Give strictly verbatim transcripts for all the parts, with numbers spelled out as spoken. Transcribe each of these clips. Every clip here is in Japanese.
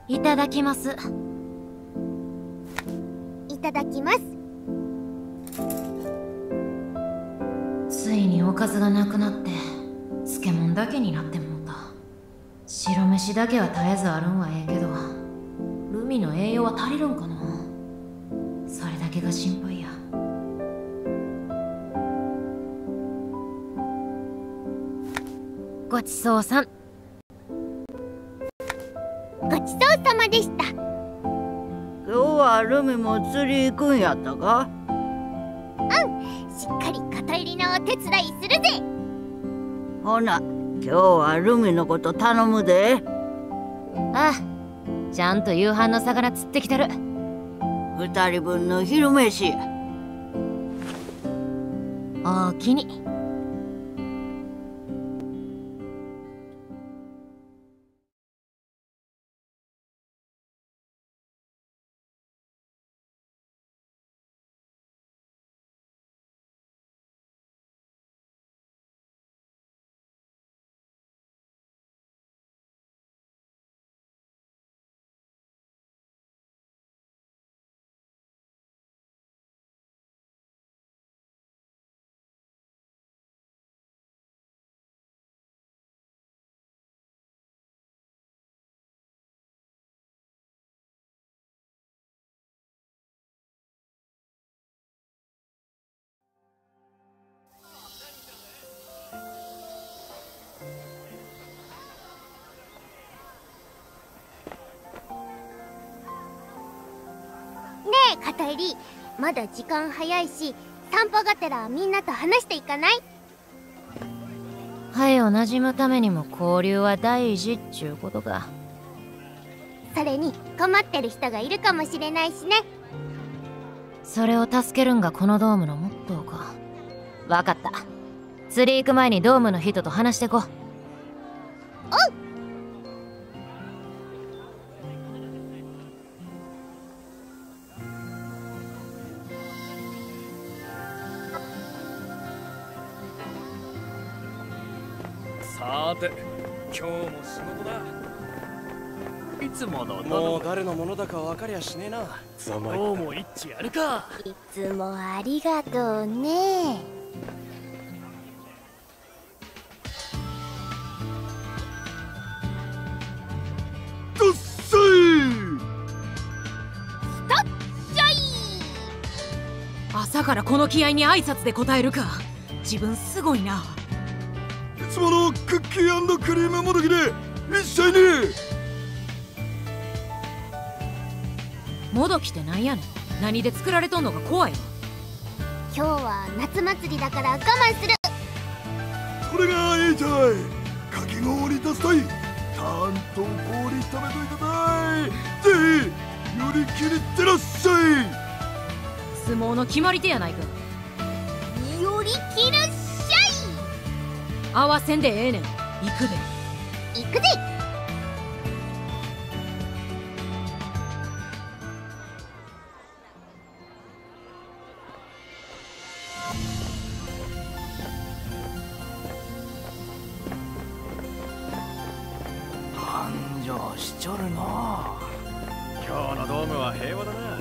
いただきます。 いただきます。 ついにおかずがなくなって漬物だけになってもうた。白飯だけは絶えずあるんはええけど、ルミの栄養は足りるんかな。それだけが心配や。ごちそうさん。 ごちそうさまでした。 今日はルミも釣り行くんやったか？ うん、しっかり肩入りのお手伝いするぜ。 ほな、今日はルミのこと頼むで。 ああ、ちゃんと夕飯の魚釣ってきてる。 二人分の昼飯や。 おおきに。 ねえ肩入り、まだ時間早いし、散歩がてらみんなと話していかない？ はよ馴染むためにも交流は大事っちゅうことか。 それに困ってる人がいるかもしれないしね。 それを助けるんがこのドームのモットーか。わかった。釣り行く前にドームの人と話してこう。 おう。 さて、今日も仕事だ。 いつものもう誰のものだか分かりゃしねえな。 ざまい今日も一致やるか。 いつもありがとうね。 どっさい。 ストッシャイ。 朝からこの気合に挨拶で答えるか。自分すごいな。 いつものクッキー&クリームもどきで一緒に。 もどきってなんやねん。何で作られとんのか怖いわ。 今日は夏祭りだから我慢する。 これがええちゃい。かき氷出すたい。たんと氷食べといたたい。ぜひ寄り切りってらっしゃい。 相撲の決まり手やないか。 より切るっしゃい。 合わせんでええねん。行くで。 行くぜ。 繁盛しちょるの。 今日のドームは平和だな。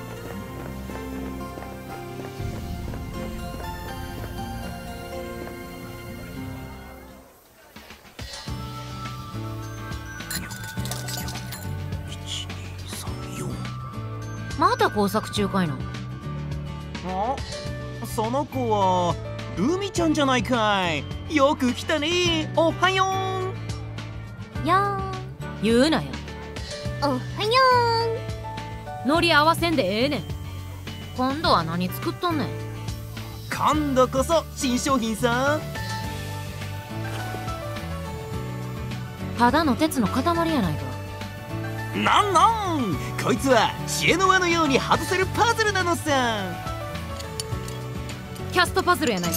また工作中かいな。 あ、その子はルミちゃんじゃないかい。よく来たね。おはよよーん。 言うなよ。 おはよノリ合わせんでええねん。今度は何作っとんねん。 う。今度こそ新商品さ。 ただの鉄の塊やないか。 なんなんこいつは知恵の輪のように外せるパズルなのさ。 キャストパズルやないか。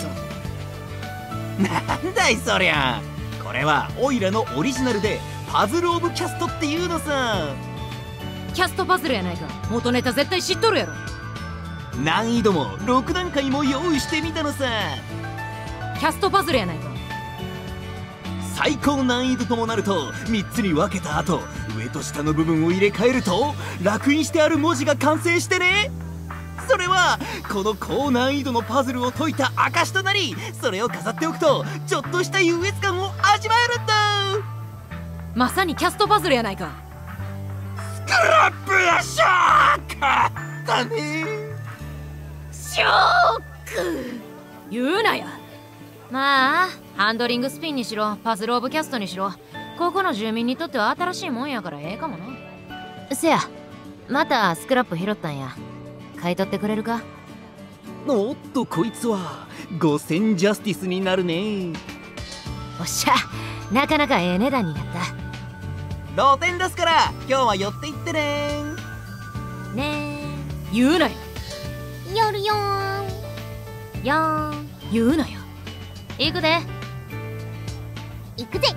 なんだいそりゃ。これはオイラのオリジナルでパズルオブキャストっていうのさ。 キャストパズルやないか。元ネタ絶対知っとるやろ。 難易度もろく段階も用意してみたのさ。 キャストパズルやないか。 最高難易度ともなるとみっつに分けた後、上と下の部分を入れ替えると烙印してある文字が完成してね。それはこの高難易度のパズルを解いた証となり、それを飾っておくとちょっとした優越感を味わえるんだ。 まさにキャストパズルやないか。 スクラップやしょーかったね。 ショック言うなや。まあハンドリングスピンにしろパズルオブキャストにしろ、ここの住民にとっては新しいもんやからええかもな。せや、またスクラップ拾ったんや。買い取ってくれるか。 おっと、こいつはごせんジャスティスになるね。 おっしゃ、なかなかええ値段になった。 露店出すから今日は寄っていってね。 ねえ言うなよ。 やるよーん。 やーん言うなよ。行くで。 行くぜ。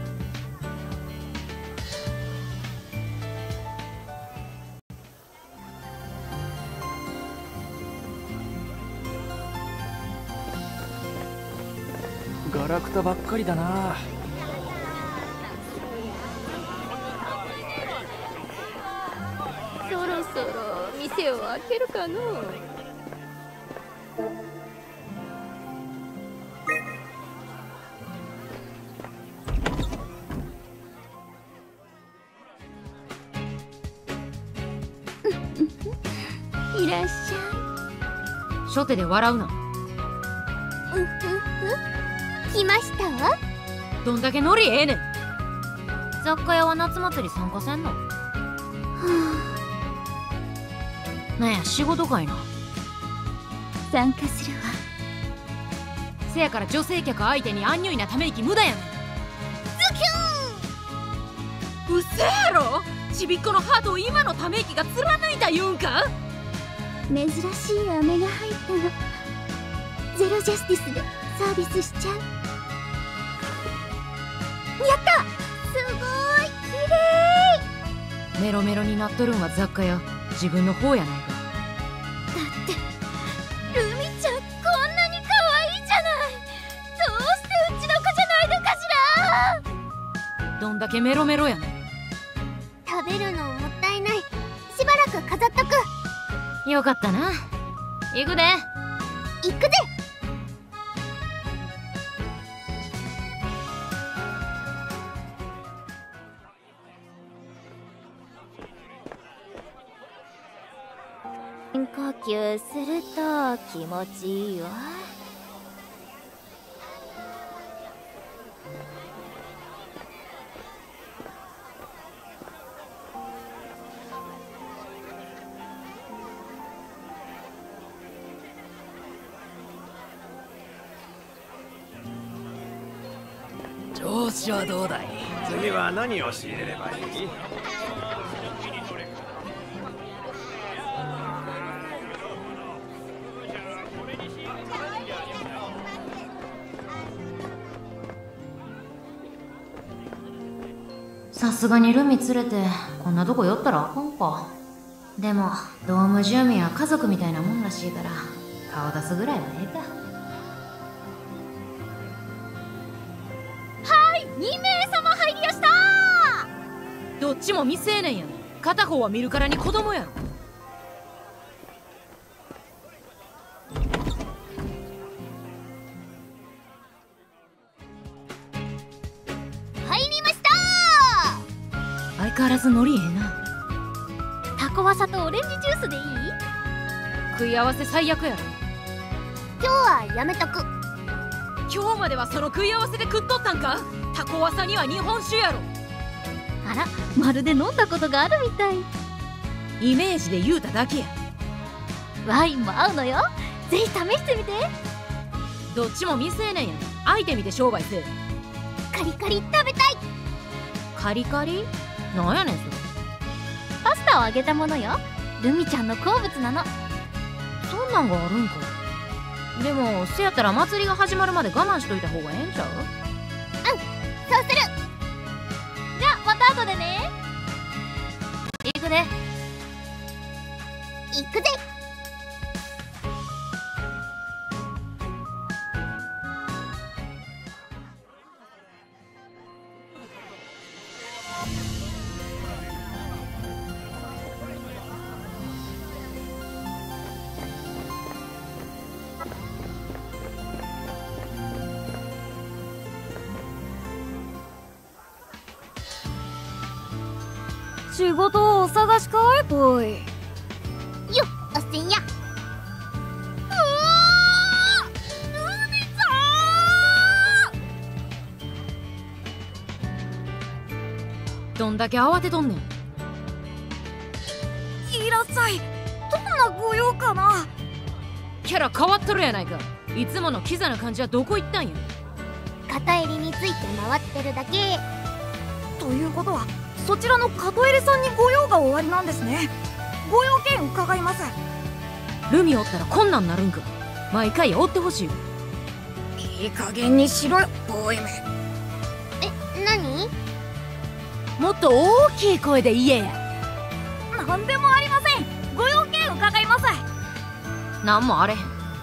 ガラクタばっかりだな。 そろそろ店を開けるかの。いらっしゃ初手で笑うな。 い。うふふ。来ましたわ。 どんだけノリええねん。雑貨屋は夏祭り参加せんの？なんや仕事かいな。 参加するわ。 せやから女性客相手にアンニュイなため息無駄やねん。うせやろ。ちびっこのハートを今のため息が貫いた言うんか。 珍しい飴が入ったの。ゼロジャスティスでサービスしちゃう。やった。すごい綺麗。 メロメロになっとるんは雑貨屋、自分の方やないか。 だってルミちゃんこんなに可愛いじゃない。どうしてうちの子じゃないのかしら。 どんだけメロメロやねん。 食べるのもったいない。しばらく飾っとく。 よかったな。行くで。 行くぜ。呼吸すると気持ちいいわ。 調子はどうだい。 次は何を仕入れればいい？ さすがにルミ連れてこんなとこ寄ったらあかんか。でもドーム住民は家族みたいなもんらしいから顔出すぐらいはええか。 にめいさま入りやした。 どっちも未成年やねん。片方は見るからに子供やろ。 入りました。 相変わらずノリええな。 タコワサとオレンジジュースでいい？ 食い合わせ最悪やろ。 今日はやめとく。 今日まではその食い合わせで食っとったんか。タコワサには日本酒やろ。 あら、まるで飲んだことがあるみたい。 イメージで言うただけや。 ワインも合うのよ。ぜひ試してみて。 どっちも未成年やねん。相手見て商売せえ。 カリカリ食べたい。 カリカリなんやねんそれ。 パスタを揚げたものよ。ルミちゃんの好物なの。 そんなんがあるんか。でもせやったら祭りが始まるまで我慢しといた方がええんちゃう？ そうする。じゃあまた後でね。 行くで。 行くぜ。 仕事をお探しかいぽい。 よっおっせんや。うわールミさん。 どんだけ慌てとんねん。 いらっしゃい。どんなご用かな。 キャラ変わっとるやないか。いつものキザな感じはどこ行ったんや。 肩襟について回ってるだけ。 ということはそちらの片入さんにご用がおありなんですね。ご用件伺います。 ルミおったらこんなんなるんか。毎回追ってほしい。 いい加減にしろよボーイめ。 え、何？ もっと大きい声で言えや。 なんでもありません。ご用件伺います。 なんもあれへん。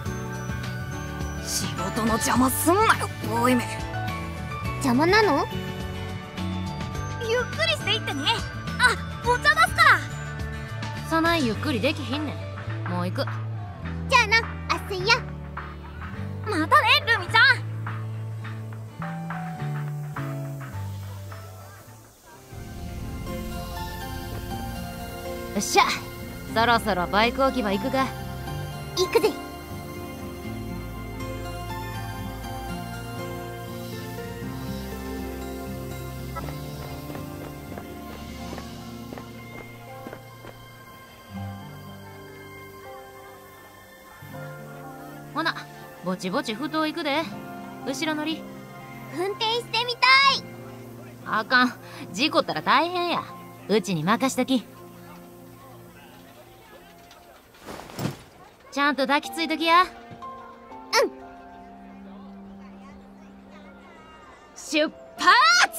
仕事の邪魔すんなよボーイめ。 邪魔なの？ ゆっくりしていってね。あ、お茶出すから。 そないゆっくりできひんねん。もう行く。 じゃあな、あっせんや。 またねルミちゃん。 よっしゃ、そろそろバイク置き場行くか。 行くぜ。 ほな、ぼちぼちふ頭行くで。後ろ乗り。 運転してみたい。 あかん、事故ったら大変や。うちに任しとき。ちゃんと抱きついときや。うん。出発！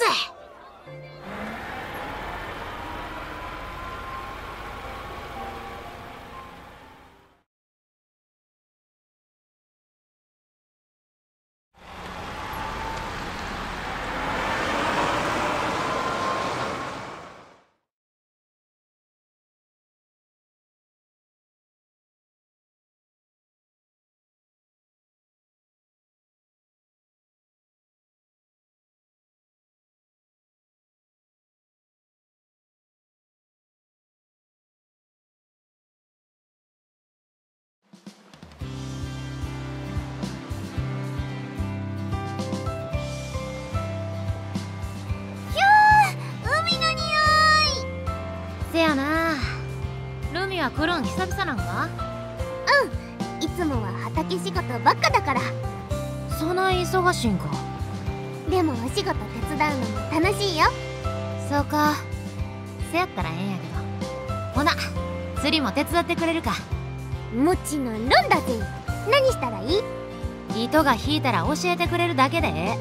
せやな。ルミは来るん久々なんか？ うん、いつもは畑仕事ばっかだから。 そない忙しいんか。 でもお仕事手伝うのも楽しいよ。 そうか。せやったらええんやけど。ほな、釣りも手伝ってくれるか？ もちろんだぜ。何したらいい？ 糸が引いたら教えてくれるだけでええ。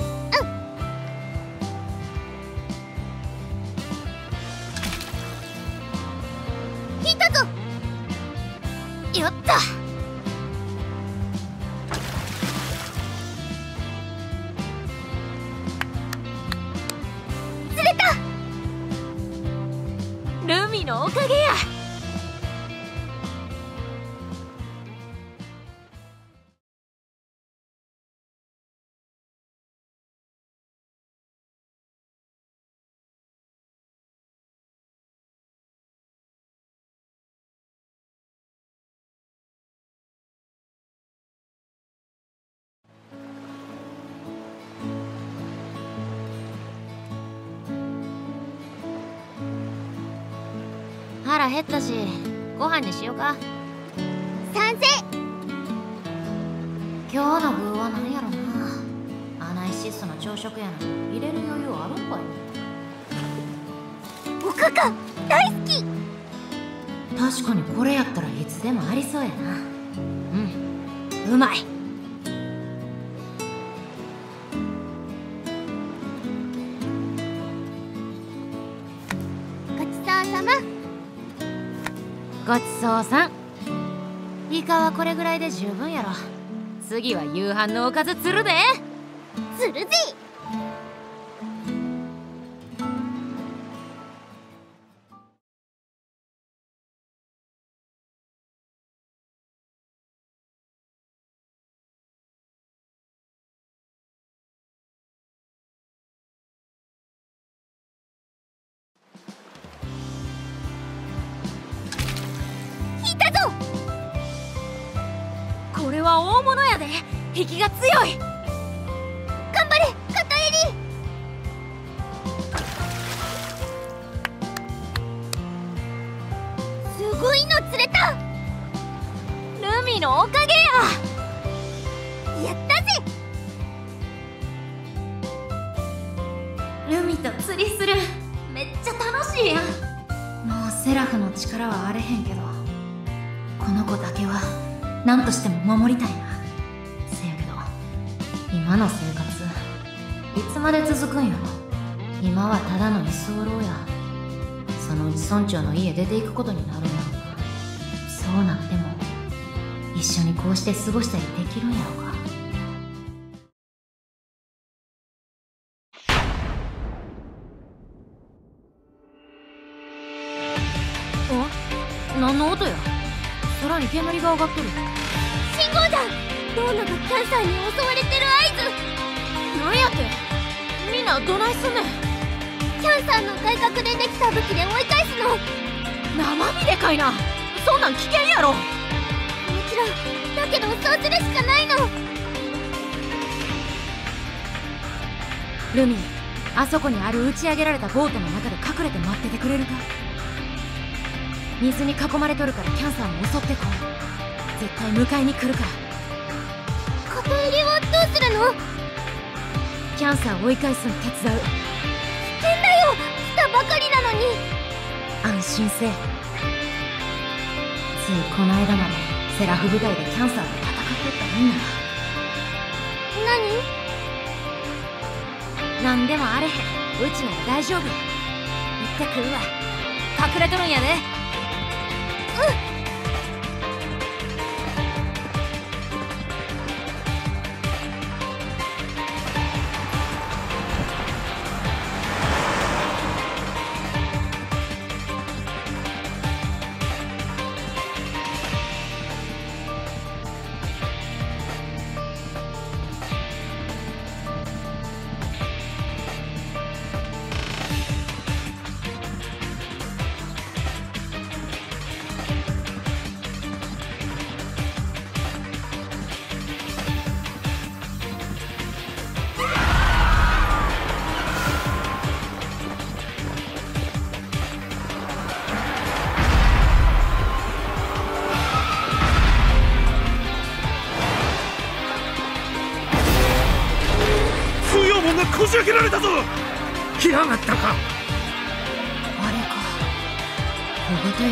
引いたぞ。 やった。 釣れた。 ルミのおかげや。腹減ったし、ご飯にしようか。 賛成。 今日の具は何やろな。アナイシストの朝食やのに入れる余裕あるんかい。 おかか大好き。 確かにこれやったらいつでもありそうやな。うん、うまい。 ごちそうさま。 ごちそうさん。イカはこれぐらいで十分やろ。次は夕飯のおかず釣るで。 釣るぜ。 は大物やで。引きが強い。 頑張れ片襟。すごいの釣れた。 ルミのおかげや。 やったぜ。 ルミと釣りする、めっちゃ楽しいやん。もうセラフの力はあれへんけど、この子だけは何としても守りたいな。せやけど今の生活いつまで続くんやろ。今はただの居候や。そのうち村長の家出ていくことになるんやろな。そうなっても一緒にこうして過ごしたりできるんやろか。何の音や。空に煙が上がっとる。 信号弾。ローナがキャンサーに襲われてる合図。 なんやって。みんなどないすんねん。 キャンサーの外角でできた武器で追い返すの。 生身でかいな。そんなん危険やろ。もちろんだけどそうするしかないの。 ルミ、あそこにある打ち上げられたボートの中で隠れて待っててくれるか。水に囲まれとるからキャンサーも襲ってこう。絶対迎えに来るから。 片襟はどうするの。 キャンサーを追い返すの手伝う。危険だよ。来たばかりなのに。 安心せえ。ついこの間までセラフ部隊でキャンサーと戦っとったみんな。何？なんでもあれへん。うちなら大丈夫。行ってくるわ。隠れとるんやで。 うん。 こじ開けられたぞ。来やがったか。 あれか、小型や。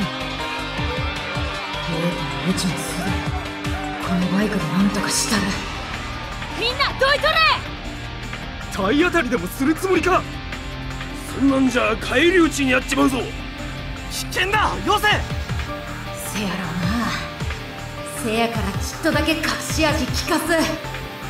見えたらうちのすぐこのバイクでなんとかしたる。みんなどいとれ。 体当たりでもするつもりか。そんなんじゃ返り討ちにやっちまうぞ。 危険だ、よせ。 せやろうな。せやからちっとだけ隠し味効かす。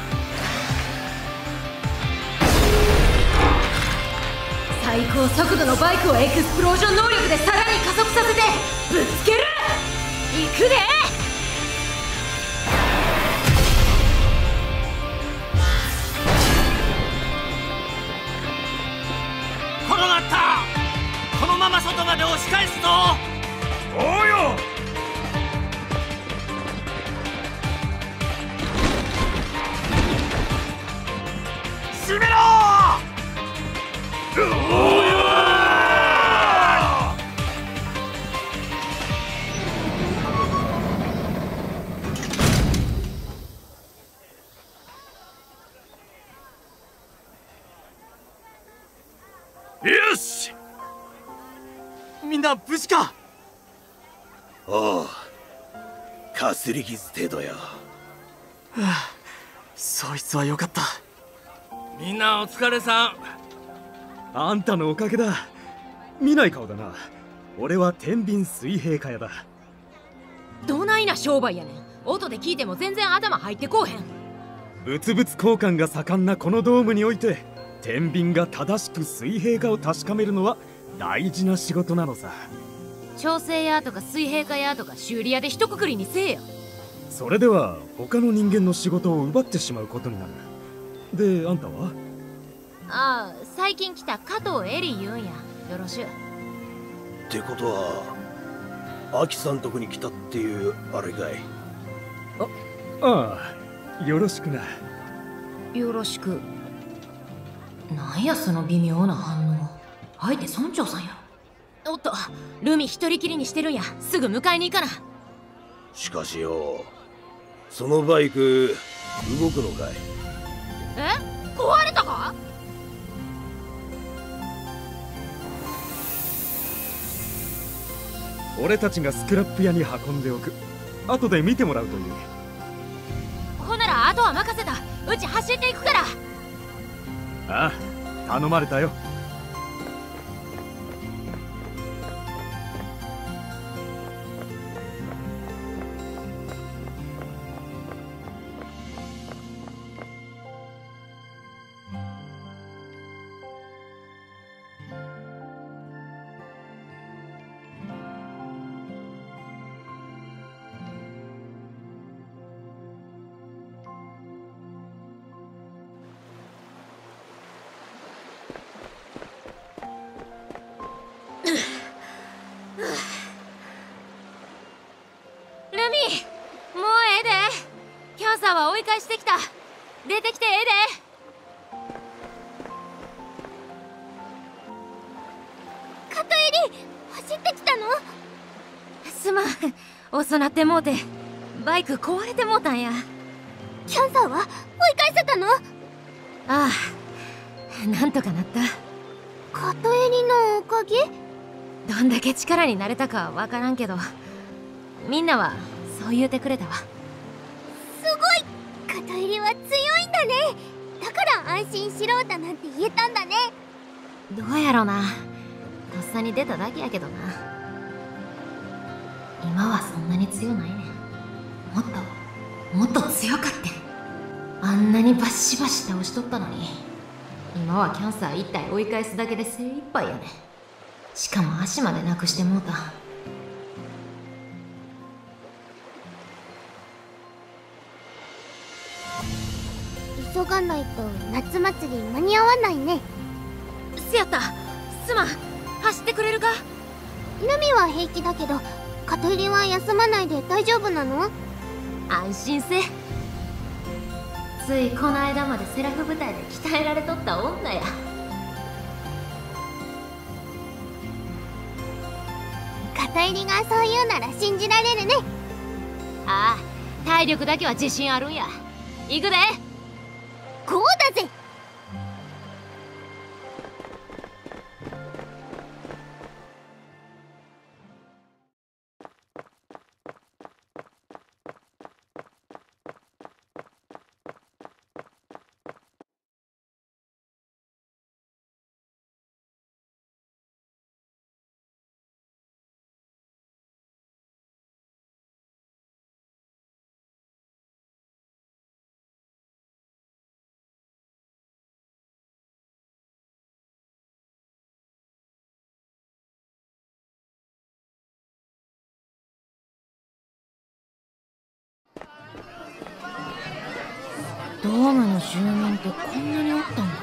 最高速度のバイクをエクスプロージョン能力でさらに加速させてぶつける。行くで。 転がった。このまま外まで押し返すぞ。 おうよ。 閉めろ。 よし。 みんな無事か。 おう、かすり傷程度よ。 はあ、そいつはよかった。 みんなお疲れさん。 あんたのおかげだ。見ない顔だな。俺は天秤水平家屋だ。 どないな商売やねん。音で聞いても全然頭入ってこうへん。 物々交換が盛んなこのドームにおいて、天秤が正しく水平かを確かめるのは大事な仕事なのさ。 調整屋とか水平化屋とか修理屋で一括りにせえよ。 それでは他の人間の仕事を奪ってしまうことになる。で、あんたは？ ああ、最近来た加藤エリ言うんや。よろしゅう。 ってことはアキさんとこに来たっていうあれかい。 あ、 ああ、よろしくな。 よろしく。なんやその微妙な反応。相手村長さんやろ。おっと、ルミ一人きりにしてるんや。すぐ迎えに行かな。 しかしよ、そのバイク動くのかい？ え？壊れたか？ 俺たちがスクラップ屋に運んでおく。後で見てもらうといい。 ほならあとは任せた。うち走っていくから。 ああ、頼まれたよ。 追い返してきた。出てきてええで。片襟走ってきたの？ すまん、遅なってもうてバイク壊れてもうたんや。 キャンサーは追い返せたの？ああ、なんとかなった。 片襟のおかげ？ どんだけ力になれたかわからんけど、みんなはそう言うてくれたわ。 すごい！片襟は強いんだね。だから安心しろだなんて言えたんだね。 どうやろな、とっさに出ただけやけどな。今はそんなに強ないねん。もっともっと強かって。あんなにバシバシ倒しとったのに、今はキャンサー一体追い返すだけで精一杯やねん。しかも足までなくしてもうた。 急がないと夏祭り間に合わないね。 せやった、すまん。走ってくれるか？ ルミは平気だけど、片襟は休まないで大丈夫なの？ 安心せ。ついこの間までセラフ部隊で鍛えられとった女や。 片襟がそう言うなら信じられるね。 ああ、体力だけは自信あるんや。行くで。 こうだぜ。 ドームの住民ってこんなにおったんだ。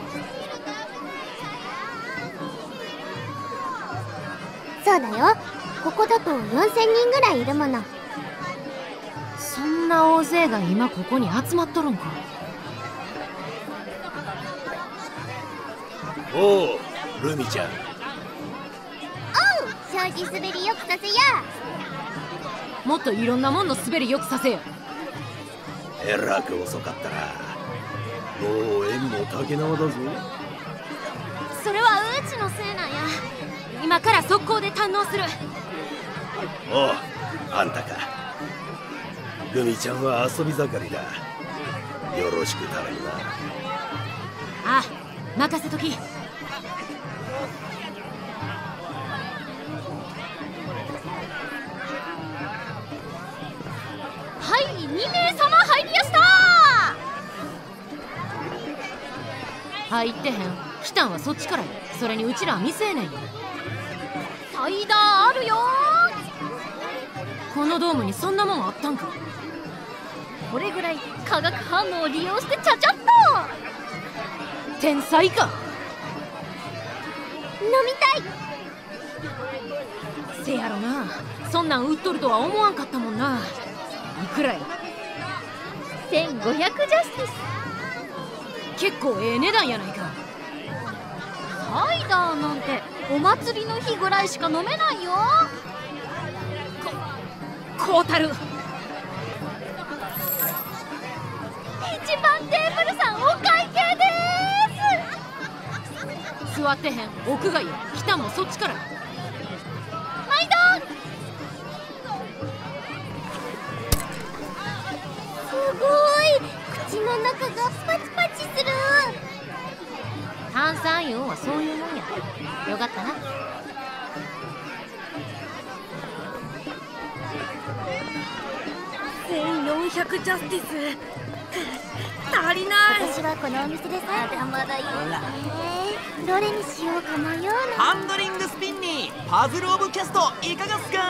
そうだよ、ここだとよんせんにんぐらいいるもの。 そんな大勢が今ここに集まっとるんか。 おう、ルミちゃん。おう、 障子滑りよくさせや。 もっといろんなもんの滑りよくさせよ。 えらく遅かったな。もう縁も竹縄だぞ。 それはうちのせいなんや。今から速攻で堪能する。 おう、あんたか。ルミちゃんは遊び盛りだ。よろしく頼むな。 ああ、任せとき。はい、にめいさま入りやした。入ってへん。来たんはそっちからや。それにうちらは未成年や。サイダーあるよ。このドームにそんなもんあったんか。これぐらい化学反応を利用してちゃちゃっと。天才か。 飲みたい。 せやろな。そんなん売っとるとは思わんかったもんな。いくらや？ せんごひゃくジャスティス。 結構ええ値段やないか。 サイダーなんてお祭りの日ぐらいしか飲めないよ。 こうたる。 一番テーブルさんお会計でーす。 座ってへん、屋外や。来たんもそっちから。 毎度。すごい、口の中がパチパチする。 炭酸イオンはそういうもんや。よかったな。 せんよんひゃくジャスティス足りない。私はこのお店でさえまだいい。えー、どれにしようか迷うな。 ハンドリングスピンにパズルオブキャストいかがっすか？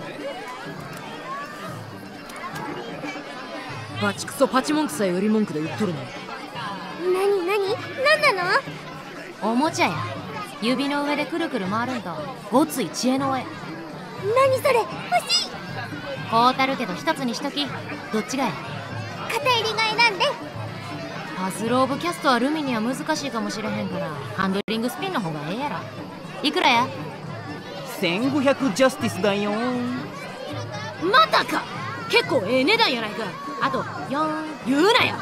バチクソパチモンクさえ売り文句で売っとるの。 なになに、なんなの？ おもちゃや。指の上でくるくる回るんとごつい知恵の絵。 何それ、欲しい。 こうたるけど一つにしとき。どっちがや？ 片入りが選んで。 パズルオブキャストはルミには難しいかもしれへんからハンドリングスピンの方がええやろ。いくらや？ せんごひゃくジャスティスだよ。 またか。結構ええ値段やないか。あとよん言うなや。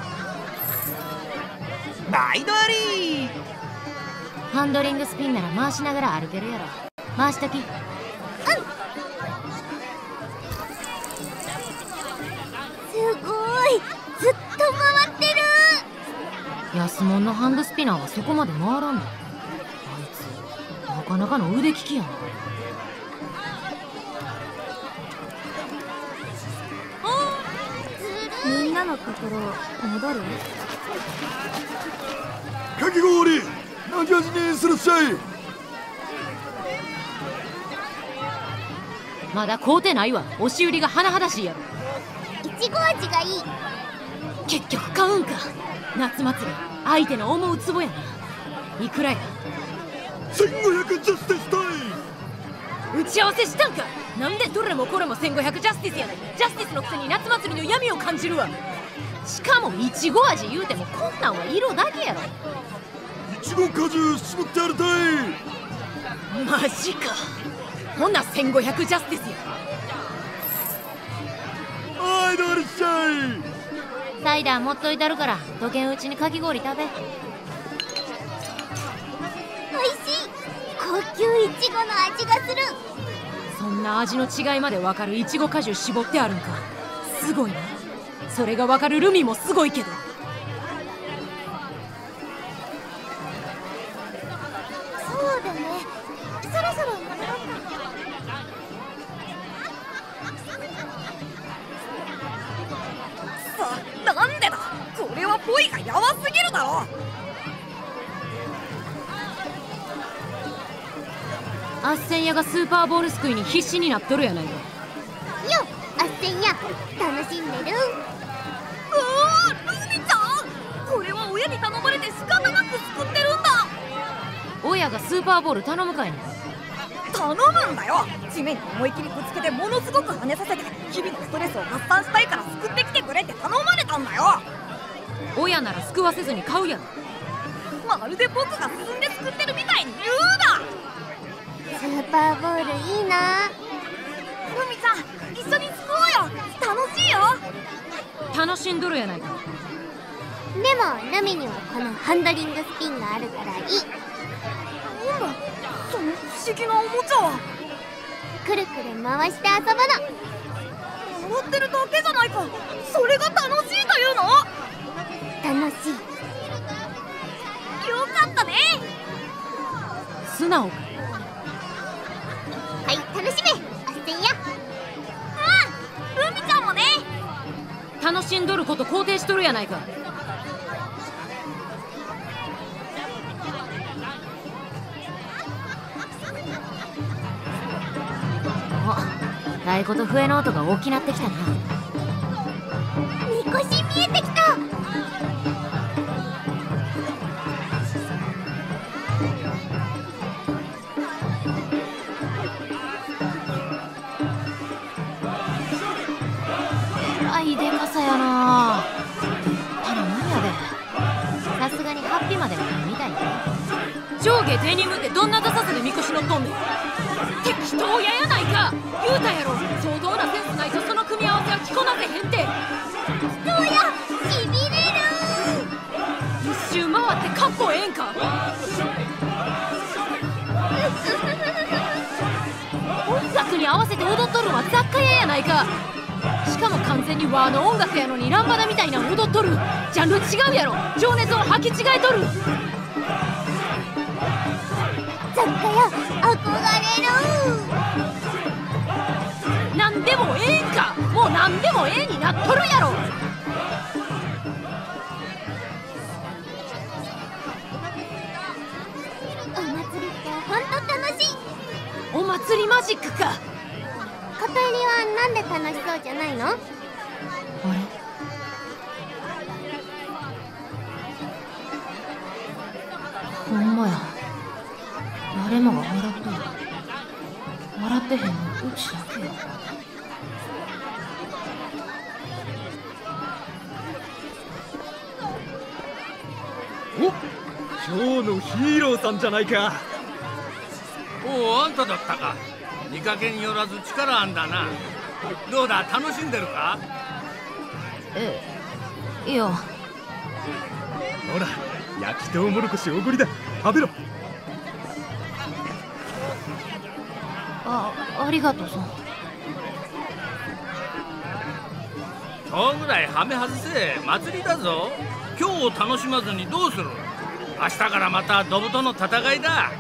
毎度あり。 ハンドリングスピンなら回しながら歩けるやろ。回しとき。うん。 すごい、ずっと回ってる。 安物のハンドスピナーはそこまで回らんの。あいつなかなかの腕利きやな。 みんなのところ戻る？ かき氷何味にするっしゃい。 まだ買うてないわ。押し売りが甚だしいやろ。 いちご味がいい。 結局買うんか。夏祭り相手の思うつぼやな。いくらや？ せんごひゃくジャスティスタイ。 打ち合わせしたんか。なんでどれもこれもせんごひゃくジャスティスやねん。ジャスティスのくせに夏祭りの闇を感じるわ。しかもいちご味言うてもこんなんは色だけやろ。 いちご果汁絞ってあるたい。 マジか。ほなせんごひゃくジャスティスや。 はいどうでっしゃい。 サイダー持っといたるからどけんうちにかき氷食べ。 おいしい。高級いちごの味がする。 そんな味の違いまで分かるいちご果汁絞ってあるんか。すごいな。それが分かるルミもすごいけど。 そうだね、そろそろ戻ろうか。さ、なんでだ。これはポイがやばすぎるだろ。 アッセン屋がスーパーボールすくいに必死になっとるやないか。 よっ、あっせんや楽しんでる。 うわー、ルミちゃん、これは親に頼まれて仕方なく作ってるんだ。 親がスーパーボール頼むかいね。 頼むんだよ。地面に思い切りぶつけてものすごく跳ねさせて日々のストレスを発散したいから救ってきてくれって頼まれたんだよ。 親なら救わせずに買うやろ。 まるで僕が進んで救ってるみたいに言うな。 スーパーボールいいな。 ルミちゃん一緒に救おうよ。楽しいよ。 楽しんどるやないか。 でもルミにはこのハンドリングスピンがあるからいい。 なんだその不思議なおもちゃは。 くるくる回して遊ぶの。 回ってるだけじゃないか。それが楽しいというの？ 楽しい。 よかったね。 素直か。 はい、楽しめ、あっせんや。 うん、ルミちゃんもね。 楽しんどること肯定しとるやないか。お、太鼓と笛の音が大きなってきたな。 みこし見えてきた。 らいでかさやな。頼むんやで。さすがにハッピーまではないみたいや。 上下デニムってどんなダサさでみこし乗っとんねん。適当ややないか。言うたやろ、相当なセンスないとその組み合わせは着こなせへんって。 どうや、しびれる。 一周回ってかっこええんか。音楽に合わせて踊っとるんは雑貨屋やないか。しかも完全に和の音楽やのにランバダみたいなの踊っとる。ジャンル違うやろ。情熱を履き違えとる。 雑貨屋憧れる。 なんでもええんか。もうなんでもええになっとるやろ。 お祭りってほんと楽しい。 お祭りマジックか。 片入りはなんで楽しそうじゃないの？ あれ、ほんまや。誰もが笑っとる。笑ってへんのうちだけや。 お、今日のヒーローさんじゃないか。 おお、あんただったか。見かけによらず力あんだな。どうだ、楽しんでるか？ ええ、いや。 ほら、焼きとうもろこしおごりだ。食べろ。 あ、ありがとうさ。 今日ぐらいハメ外せ。祭りだぞ。今日を楽しまずにどうする。明日からまたドブとの戦いだ。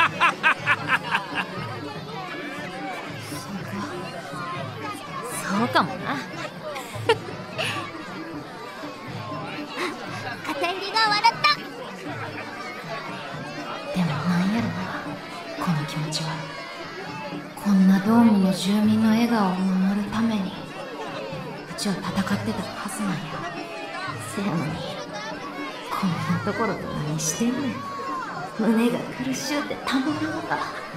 そうかもな。 片入りが笑った。 でもなんやろな、この気持ちは。こんなドームの住民の笑顔を守るためにうちは戦ってたはずなんや。せやのにこんなところで何してんねん。胸が苦しゅうてたまらんか。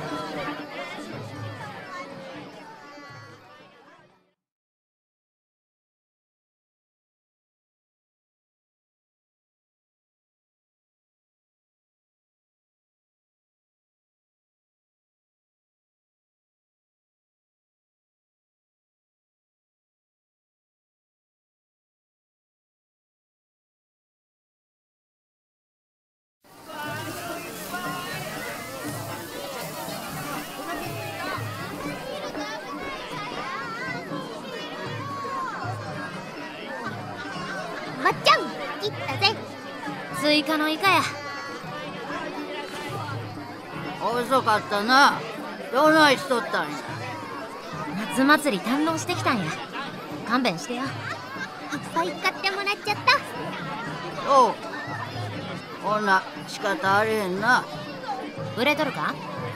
まっちゃん、切ったぜ。 追加のイカや。 遅かったな。どないしとったんや。 夏祭り堪能してきたんや。勘弁してよ。 いっぱい買ってもらっちゃった。 そう。ほな仕方あれへんな。 売れとるか？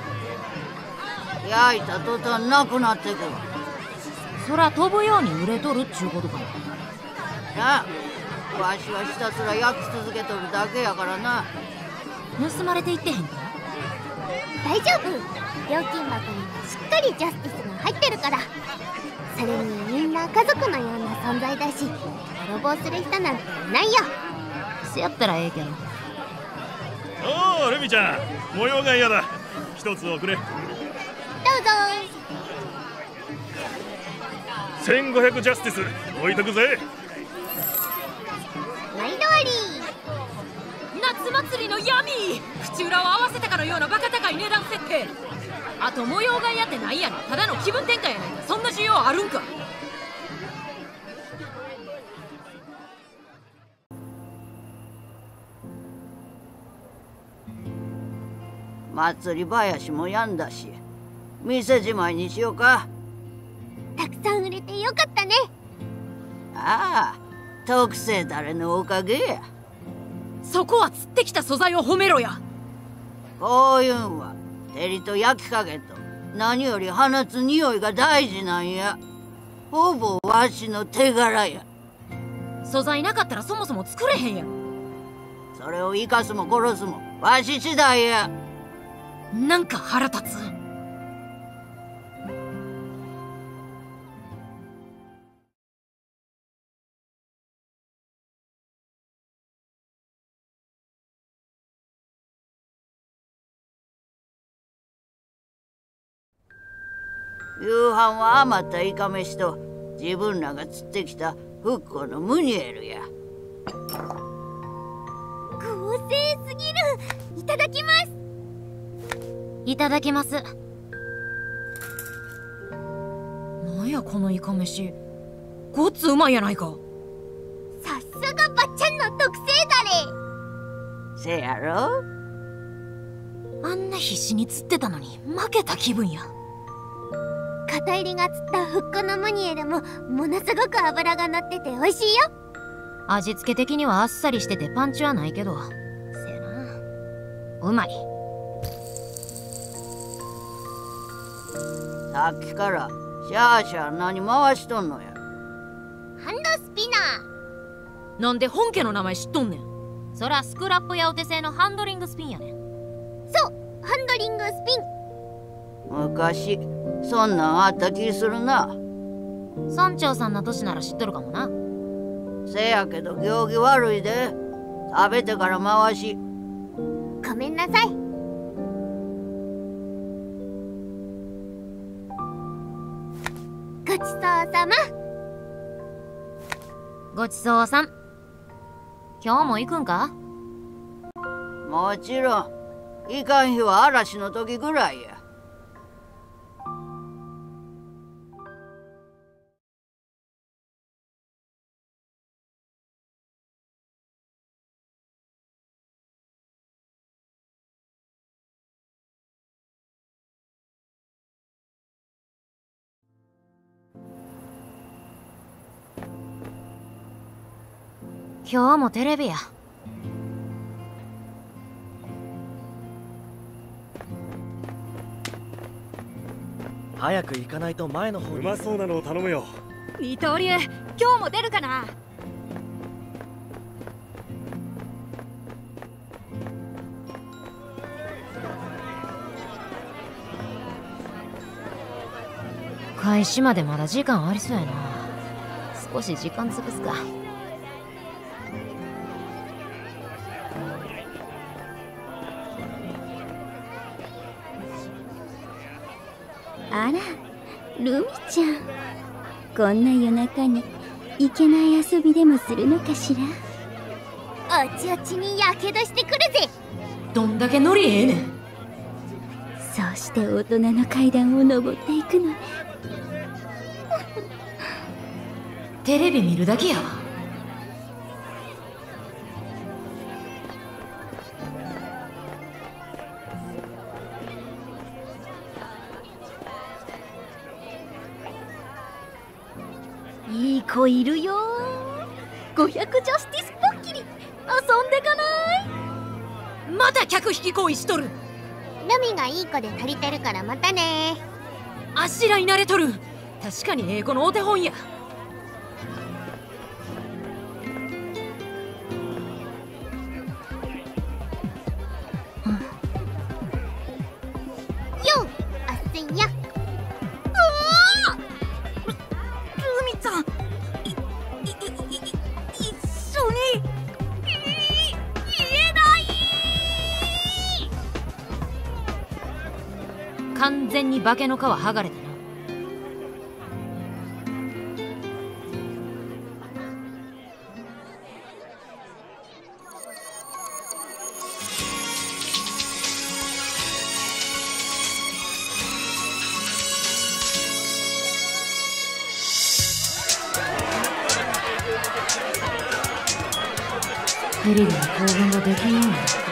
焼いた途端なくなってくわ。 そら飛ぶように売れとるっちゅうことかな。 なあ、わしはひたすら焼き続けとるだけやからな。 盗まれていってへんか？ 大丈夫。料金箱にはしっかりジャスティスが入ってるから。それにみんな家族のような存在だし、泥棒する人なんていないよ。 せやったらええけど。 おお、ルミちゃん、模様が嫌だ。一つをくれ。 どうぞ。 せんごひゃくジャスティス置いとくぜ。 毎度あり。 夏祭りの闇。口裏を合わせたかのようなバカ高い値段設定。あと模様替えやってないやろ。ただの気分転換やないか。そんな需要あるんか。 祭り林もやんだし、店じまいにしようか。 たくさん売れてよかったね。 ああ、特製だれのおかげや。 そこは釣ってきた素材を褒めろや。 こういうんは照りと焼き加減と何より放つ匂いが大事なんや。ほぼわしの手柄や。 素材なかったらそもそも作れへんやろ。 それを生かすも殺すもわし次第や。 なんか腹立つ。 夕飯は余ったイカ飯と自分らが釣ってきたフッコのムニエルや。 豪勢すぎる。いただきます。 いただきます。なんやこのイカ飯、ごっつうまいやないか。 さすがばっちゃんの特製だれ。 せやろ。 あんな必死に釣ってたのに負けた気分や。 片入りが釣ったフッコのムニエルもものすごく脂が乗ってて美味しいよ。 味付け的にはあっさりしててパンチはないけど、せやな、うまい。 さっきからシャーシャー何回しとんのや。 ハンドスピナー。なんで本家の名前知っとんねん。そらスクラップやお手製のハンドリングスピンやねん。 そう、ハンドリングスピン。 昔そんなんあった気するな。 村長さんの年なら知っとるかもな。 せやけど行儀悪いで。食べてから回し。 ごめんなさい。ごちそうさま。 ごちそうさん。今日も行くんか？ もちろん。いかん日は嵐の時ぐらいや。 今日もテレビや。 早く行かないと前の方に。 うまそうなのを頼むよ。 二刀流、今日も出るかな。 開始までまだ時間ありそうやな。少し時間潰すか。 あら、ルミちゃん、こんな夜中にいけない遊びでもするのかしら。 おちおちにやけどしてくるぜ。 どんだけノリええねん。 そうして大人の階段を登っていくのね。 テレビ見るだけやわ。 いい子いるよ。ごひゃくジャスティスポッキリ遊んでかない？ また客引き行為しとる。 ルミがいい子で足りてるからまたね。 あしらい慣れとる。確かに英語のお手本や。 よう、あっせんや。 完全に化けの皮剥がれたな。テレビの興奮ができんようになった。